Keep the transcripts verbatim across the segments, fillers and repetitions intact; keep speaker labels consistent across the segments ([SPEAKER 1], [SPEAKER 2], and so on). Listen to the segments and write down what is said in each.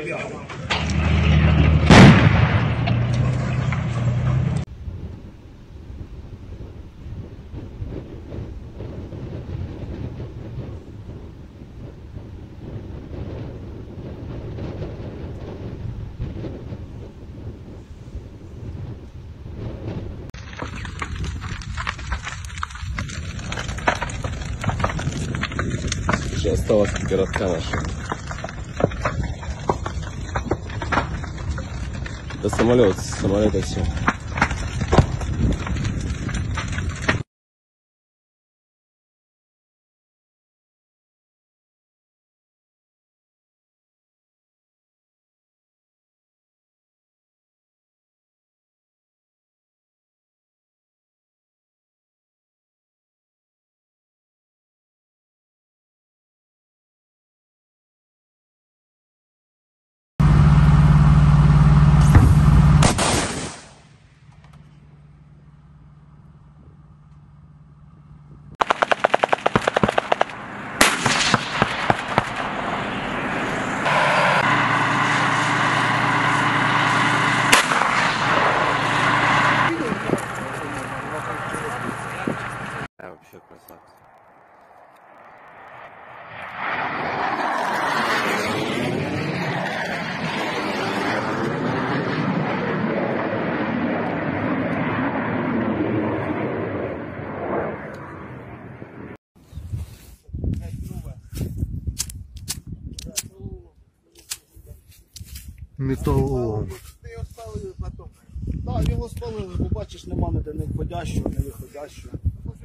[SPEAKER 1] Осталось от городка нашего. До самолета, с самолета все. Вообще красавцы.
[SPEAKER 2] Металолом.
[SPEAKER 3] Ти його спалили потім. Так, його спалили, бо бачиш, нема ніде не входящого, не виходящого.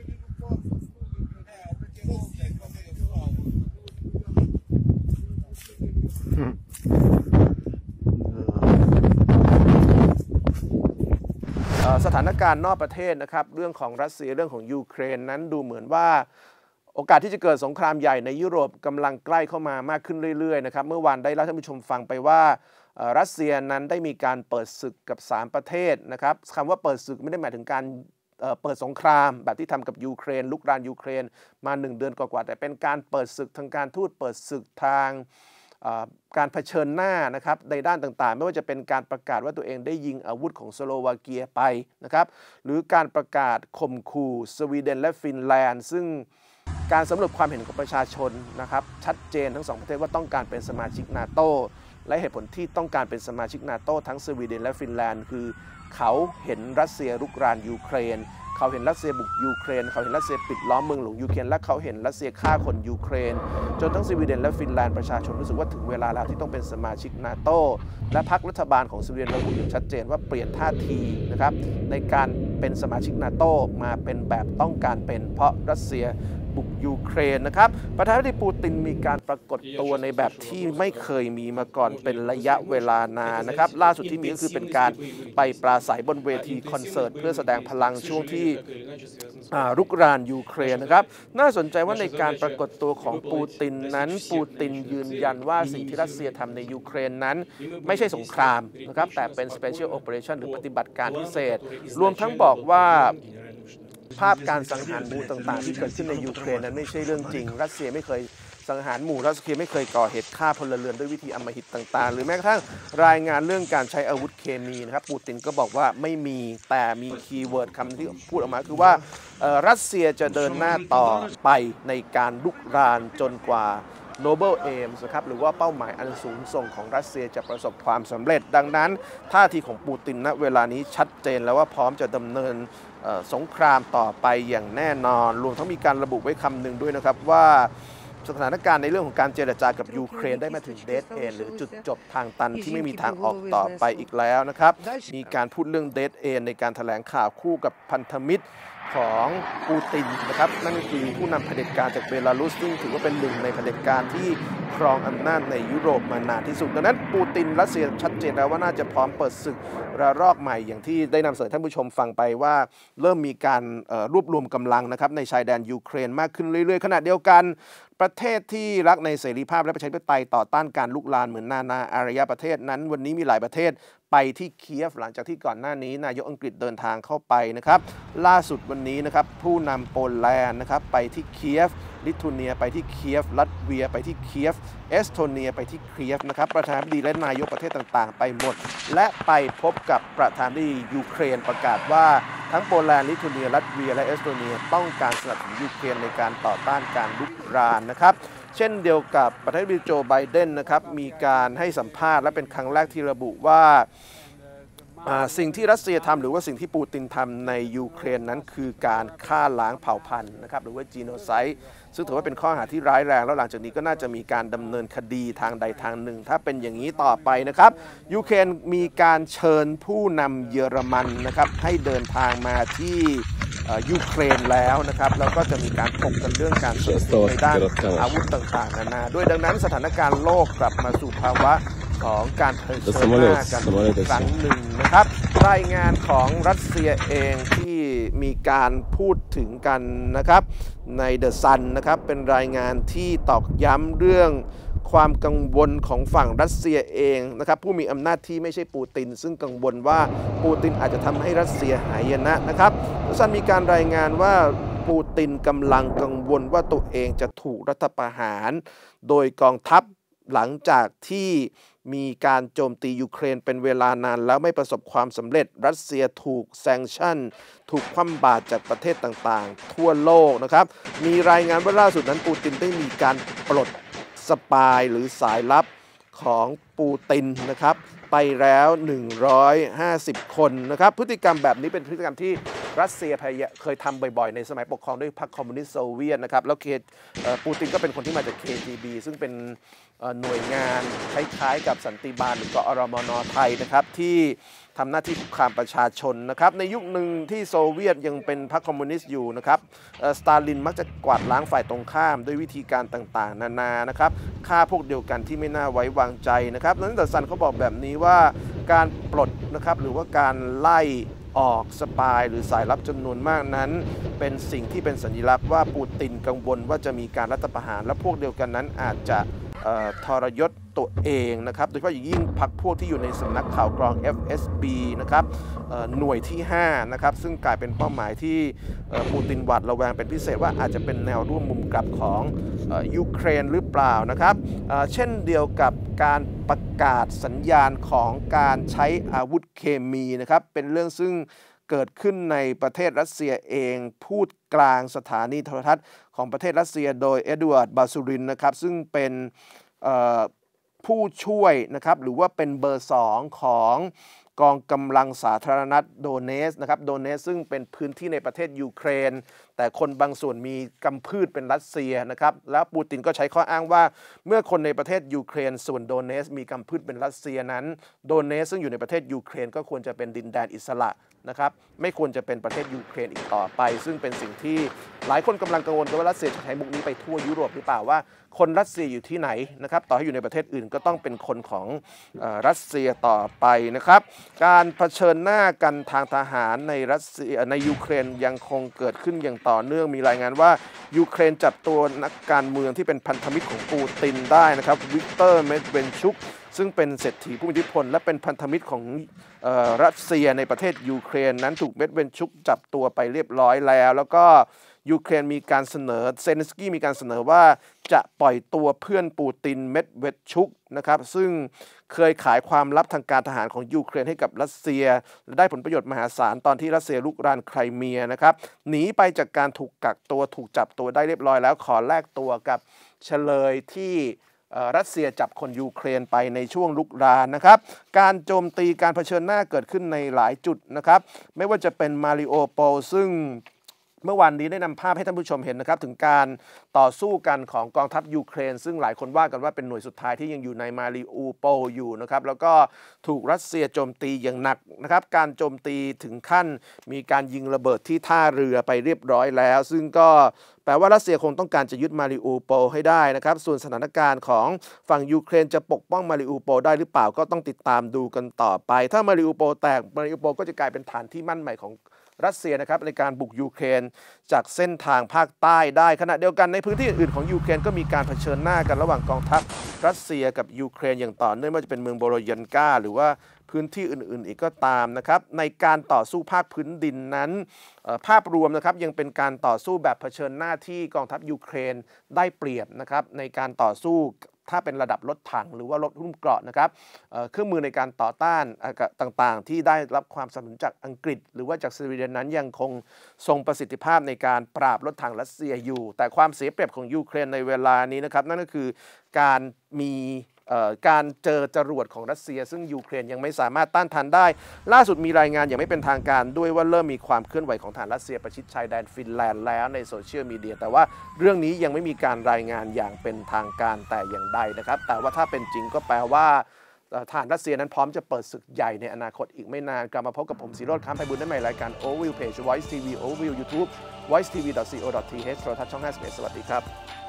[SPEAKER 4] สถานการณ์นอกประเทศนะครับเรื่องของรัสเซียเรื่องของยูเครนนั้นดูเหมือนว่าโอกาสที่จะเกิดสงครามใหญ่ในยุโรปกำลังใกล้เข้ามามากขึ้นเรื่อยๆนะครับเมื่อวานได้เล่าท่านผู้ชมฟังไปว่ารัสเซียนั้นได้มีการเปิดศึกกับสามประเทศนะครับคำว่าเปิดศึกไม่ได้หมายถึงการเปิดสงครามแบบที่ทำกับยูเครนลุกรานยูเครนมาหนึ่งเดือนกว่าๆแต่เป็นการเปิดศึกทางการทูตเปิดศึกทางการเผชิญหน้านะครับในด้านต่างๆไม่ว่าจะเป็นการประกาศว่าตัวเองได้ยิงอาวุธของสโลวาเกียไปนะครับหรือการประกาศข่มขู่สวีเดนและฟินแลนด์ซึ่งการสำรวจความเห็นของประชาชนนะครับชัดเจนทั้งสองประเทศว่าต้องการเป็นสมาชิกนาโตและเหตุผลที่ต้องการเป็นสมาชิกนาโตทั้งสวีเดนและฟินแลนด์คือเขาเห็นรัสเซียรุกรานยูเครนเขาเห็นรัสเซียบุกยูเครนเขาเห็นรัสเซียปิดล้อมเมืองหลวงยูเครนและเขาเห็นรัสเซียฆ่าคนยูเครนจนทั้งสวีเดนและฟินแลนด์ประชาชนรู้สึกว่าถึงเวลาแล้วที่ต้องเป็นสมาชิกนาโตและพรรครัฐบาลของสวีเดนระบุอย่างชัดเจนว่าเปลี่ยนท่าทีนะครับในการเป็นสมาชิกนาโตมาเป็นแบบต้องการเป็นเพราะรัสเซียบุกยูเครนนะครับประธานาธิบดีปูตินมีการปรากฏตัวในแบบที่ไม่เคยมีมาก่อนเป็นระยะเวลานานนะครับล่าสุดที่มีก็คือเป็นการไปปราศัยบนเวทีคอนเสิร์ตเพื่อแสดงพลังช่วงที่รุกรานยูเครนนะครับน่าสนใจว่าในการปรากฏตัวของปูตินนั้นปูตินยืนยันว่าสิ่งที่รัสเซียทำในยูเครนนั้นไม่ใช่สงครามนะครับแต่เป็น Special Operation หรือปฏิบัติการพิเศษรวมทั้งบอกว่าภาพการสังหารหมู่ต่างๆที่เกิดขึ้นในยูเครนนั้นไม่ใช่เรื่องจริงรัสเซียไม่เคยสังหารหมู่รัสเซียไม่เคยก่อเหตุฆ่าพลเรือนด้วยวิธีอำมหิตต่างๆหรือแม้กระทั่งรายงานเรื่องการใช้อาวุธเคมีนะครับปูตินก็บอกว่าไม่มีแต่มีคีย์เวิร์ดคำที่พูดออกมาคือว่ารัสเซียจะเดินหน้าต่อไปในการลุกรานจนกว่า Noble Aims นะครับหรือว่าเป้าหมายอันสูงส่งของรัสเซียจะประสบความสำเร็จดังนั้นท่าทีของปูตินณเวลานี้ชัดเจนแล้วว่าพร้อมจะดำเนินสงครามต่อไปอย่างแน่นอนรวมทั้งมีการระบุไว้คำหนึ่งด้วยนะครับว่าสถานการณ์ในเรื่องของการเจรจากับยูเครนได้มาถึงเดดเอนหรือจุดจบทางตันที่ไม่มีทางออกต่อไปอีกแล้วนะครับมีการพูดเรื่องเดดเอนในการแถลงข่าวคู่กับพันธมิตรของปูตินนะครับนั่นก็คือผู้นำเผด็จการจากเบลารุสซึ่งถือว่าเป็นหนึ่งในเผด็จการที่ครองอำนาจในยุโรปมานานที่สุดดังนั้นปูตินรัสเซียชัดเจนแล้วว่าน่าจะพร้อมเปิดศึกระลอกใหม่อย่างที่ได้นำเสนอท่านผู้ชมฟังไปว่าเริ่มมีการรวบรวมกำลังนะครับในชายแดนยูเครนมากขึ้นเรื่อยๆขณะเดียวกันประเทศที่รักในเสรีภาพและประชาธิปไตยต่อต้านการลุกลามเหมือนนานาอารยประเทศนั้นวันนี้มีหลายประเทศไปที่เคียฟหลังจากที่ก่อนหน้านี้นายกอังกฤษเดินทางเข้าไปนะครับล่าสุดวันนี้นะครับผู้นำโปแลนด์นะครับไปที่เคียฟลิทัวเนียไปที่เคียฟลัตเวียไปที่เคียฟเอสโตเนียไปที่เคียฟนะครับประธานาธิบดีและนายกประเทศต่างๆไปหมดและไปพบกับประธานาธิบดียูเครนประกาศว่าทั้งโปแลนด์ลิทัวเนียลัตเวียและเอสโตเนียต้องการสนับสนุนยูเครนในการต่อต้านการลุกรานนะครับเช่นเดียวกับประธานาธิบดีโจไบเดนนะครับมีการให้สัมภาษณ์และเป็นครั้งแรกที่ระบุว่าสิ่งที่รัสเซียทำหรือว่าสิ่งที่ปูตินทำในยูเครนนั้นคือการฆ่าล้างเผ่าพันธุ์นะครับหรือว่าจีโนไซด์ซึ่งถือว่าเป็นข้อหาที่ร้ายแรงแล้วหลังจากนี้ก็น่าจะมีการดำเนินคดีทางใดทางหนึ่งถ้าเป็นอย่างนี้ต่อไปนะครับยูเครนมีการเชิญผู้นำเยอรมันนะครับให้เดินทางมาที่ยูเครนแล้วนะครับแล้วก็จะมีการถกกันเรื่องการเสริมในด้านอาวุธต่างๆนานาด้วยดังนั้นสถานการณ์โลกกลับมาสู่ภาวะของการเผชิญหน้ากันอีกครั้งหนึ่งนะครับรายงานของรัสเซียเองที่มีการพูดถึงกันนะครับในเดอะซันนะครับเป็นรายงานที่ตอกย้ำเรื่องความกังวลของฝั่งรัสเซียเองนะครับผู้มีอำนาจที่ไม่ใช่ปูตินซึ่งกังวลว่าปูตินอาจจะทำให้รัสเซียหายนะนะครับเดอะซันมีการรายงานว่าปูตินกำลังกังวลว่าตัวเองจะถูกรัฐประหารโดยกองทัพหลังจากที่มีการโจมตียูเครนเป็นเวลานานแล้วไม่ประสบความสำเร็จรัสเซียถูกแซงชั่นถูกคว่ำบาตรจากประเทศต่างๆทั่วโลกนะครับมีรายงานว่าล่าสุดนั้นปูตินได้มีการปลดสปายหรือสายลับของปูตินนะครับไปแล้วหนึ่งร้อยห้าสิบคนนะครับพฤติกรรมแบบนี้เป็นพฤติกรรมที่รัสเซียเคยทำบ่อยๆในสมัยปกครองด้วยพรรคคอมมิวนิสต์โซเวียตนะครับแล้วปูตินก็เป็นคนที่มาจาก เค จี บี ซึ่งเป็นหน่วยงานคล้ายๆกับสันติบาลหรือกอรมน.ไทยนะครับที่ทำหน้าที่คุกคามประชาชนนะครับในยุคหนึ่งที่โซเวียตยังเป็นพรรคคอมมิวนิสต์อยู่นะครับสตาลินมักจะกวาดล้างฝ่ายตรงข้ามด้วยวิธีการต่างๆนานานะครับฆ่าพวกเดียวกันที่ไม่น่าไว้วางใจนะครับนั้นแต่ซันเขาบอกแบบนี้ว่าการปลดนะครับหรือว่าการไล่ออกสปายหรือสายลับจำนวนมากนั้นเป็นสิ่งที่เป็นสัญลักษณ์ว่าปูตินกังวลว่าจะมีการรัฐประหารและพวกเดียวกันนั้นอาจจะทรยศตัวเองนะครับโดยเฉพาะอย่างยิ่งพรรคพวกที่อยู่ในสำนักข่าวกรอง เอฟ เอส บี นะครับหน่วยที่ห้านะครับซึ่งกลายเป็นเป้าหมายที่ปูตินหวาดระแวงเป็นพิเศษว่าอาจจะเป็นแนวร่วมมุมกลับของยูเครนหรือเปล่านะครับเช่นเดียวกับการประกาศสัญญาณของการใช้อาวุธเคมีนะครับเป็นเรื่องซึ่งเกิดขึ้นในประเทศรัสเซียเองพูดกลางสถานีโทรทัศน์ของประเทศรัสเซียโดยเอ็ดวาร์ด บาซูรินนะครับซึ่งเป็นผู้ช่วยนะครับหรือว่าเป็นเบอร์สองของกองกำลังสาธารณรัฐโดเนสนะครับโดเนสซึ่งเป็นพื้นที่ในประเทศยูเครนแต่คนบางส่วนมีกำพืชเป็นรัสเซียนะครับแล้วปูตินก็ใช้ข้ออ้างว่าเมื่อคนในประเทศยูเครนส่วนโดเนสมีกำพืชเป็นรัสเซียนั้นโดเนสซึ่งอยู่ในประเทศยูเครนก็ควรจะเป็นดินแดนอิสระนะครับไม่ควรจะเป็นประเทศยูเครนอีกต่อไปซึ่งเป็นสิ่งที่หลายคนกำลังกังวลกันว่ารัสเซียจะใช้มุกนี้ไปทั่วยุโรปหรือเปล่าว่าคนรัสเซียอยู่ที่ไหนนะครับต่อให้อยู่ในประเทศอื่นก็ต้องเป็นคนของเอ่อรัสเซียต่อไปนะครับการเผชิญหน้ากันทางทหารในรัสเซียในยูเครนยังคงเกิดขึ้นอย่างต่อเนื่องมีรายงานว่ายูเครนจับตัวนักการเมืองที่เป็นพันธมิตรของปูตินได้นะครับวิกเตอร์เมดเวนชุกซึ่งเป็นเศรษฐีผู้มีอิทธิพลและเป็นพันธมิตรของเอ่อรัสเซียในประเทศยูเครนนั้นถูกเมดเวนชุกจับตัวไปเรียบร้อยแล้วแล้วก็ยูเครนมีการเสนอเซเลนสกี้มีการเสนอว่าจะปล่อยตัวเพื่อนปูตินเมดเวดชุกนะครับซึ่งเคยขายความลับทางการทหารของยูเครนให้กับรัสเซียและได้ผลประโยชน์มหาศาลตอนที่รัสเซียลุกรานไครเมียนะครับหนีไปจากการถูกกักตัวถูกจับตัวได้เรียบร้อยแล้วขอแลกตัวกับเฉลยที่รัสเซียจับคนยูเครนไปในช่วงลุกรานนะครับการโจมตีการเผชิญหน้าเกิดขึ้นในหลายจุดนะครับไม่ว่าจะเป็นมาริโอโปลซึ่งเมื่อวานนี้ได้นำภาพให้ท่านผู้ชมเห็นนะครับถึงการต่อสู้กันของกองทัพยูเครนซึ่งหลายคนว่ากันว่าเป็นหน่วยสุดท้ายที่ยังอยู่ในมาริอูโปลอยู่นะครับแล้วก็ถูกรัสเซียโจมตีอย่างหนักนะครับการโจมตีถึงขั้นมีการยิงระเบิดที่ท่าเรือไปเรียบร้อยแล้วซึ่งก็แปลว่ารัสเซียคงต้องการจะยึดมาริอูโปลให้ได้นะครับส่วนสถานการณ์ของฝั่งยูเครนจะปกป้องมาริอูโปลได้หรือเปล่าก็ต้องติดตามดูกันต่อไปถ้ามาริอูโปลแตกมาริอูโปลก็จะกลายเป็นฐานที่มั่นใหม่ของรัสเซียนะครับในการบุกยูเครนจากเส้นทางภาคใต้ได้ขณะเดียวกันในพื้นที่อื่นของยูเครนก็มีการเผชิญหน้ากันระหว่างกองทัพรัสเซียกับยูเครนอย่างต่อเนื่องไม่ว่าจะเป็นเมืองโบโรยันกาหรือว่าพื้นที่อื่นๆอีกก็ตามนะครับในการต่อสู้ภาคพื้นดินนั้นภาพรวมนะครับยังเป็นการต่อสู้แบบเผชิญหน้าที่กองทัพยูเครนได้เปรียบนะครับในการต่อสู้ถ้าเป็นระดับรถถังหรือว่ารถหุ้มเกราะนะครับเครื่องมือในการต่อต้านต่างๆที่ได้รับความสนับสนุนจากอังกฤษหรือว่าจากสวีเดนนั้นยังคงทรงประสิทธิภาพในการปราบรถถังรัสเซียอยู่แต่ความเสียเปรียบของยูเครนในเวลานี้นะครับนั่นก็คือการมีการเจอจรวดของรัสเซียซึ่งยูเครนยังไม่สามารถต้านทานได้ล่าสุดมีรายงานอย่างไม่เป็นทางการด้วยว่าเริ่มมีความเคลื่อนไหวของฐานรัสเซียประชิดชายแดนฟินแลนด์แล้วในโซเชียลมีเดียแต่ว่าเรื่องนี้ยังไม่มีการรายงานอย่างเป็นทางการแต่อย่างใดนะครับแต่ว่าถ้าเป็นจริงก็แปลว่าทหารรัสเซียนั้นพร้อมจะเปิดศึกใหญ่ในอนาคตอีกไม่นานกลับมาพบกับผมศิโรจน์ ค้ำไพบูลย์ได้ใหม่รายการ Overview Page Voice ที วี Overview YouTube voice t v dot co dot t h โทรทัศน์ช่องห้าสิบเอ็ดสวัสดีครับ